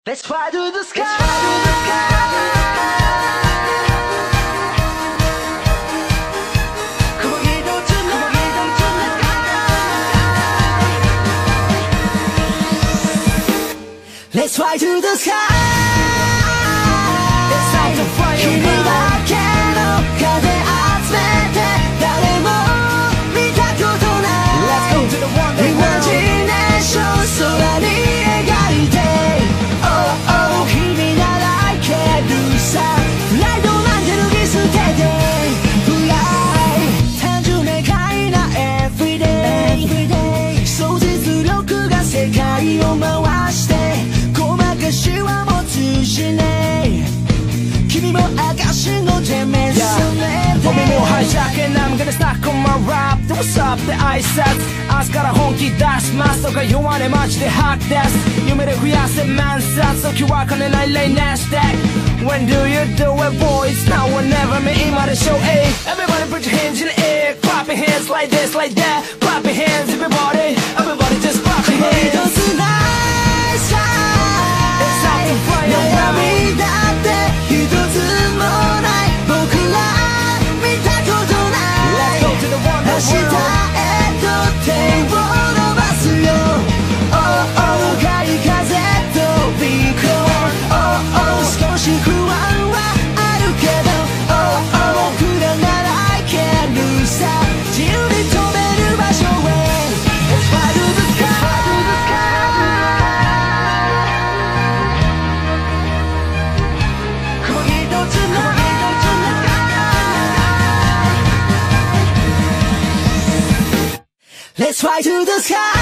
Let's fly to the sky. Let's fly to the sky. It's time to fly away. 君だけの風集めて誰も見たことない Let's go to the wonderworld. Imagination 空に描いて Oh oh 君ならいけるさフライトなんて脱ぎ捨てて Fly 単純明快な Everyday そう実力が世界を回して私はもう通じねえ君も証の手目覚めて Homieもハイジャック and I'm gonna stack on my rap What's up って挨拶明日から本気出しますとか言わねマジで吐き出す夢で増やせ万冊時は金ないレイナスタック When do you do it boys Now or never 目今でしょ Ay Everybody put your hands in the air Clap your hands like this like that Clap your hands everybody Everybody just clap your hands悩みだって一つもない僕ら見たことない明日へと手を伸ばすよ Oh oh 向かい風とビーコ Oh oh 少し不安はあるけど Oh oh 僕らならいけるさ自由に飛べる場所へ Let's fly to the sky Let's fly to the sky.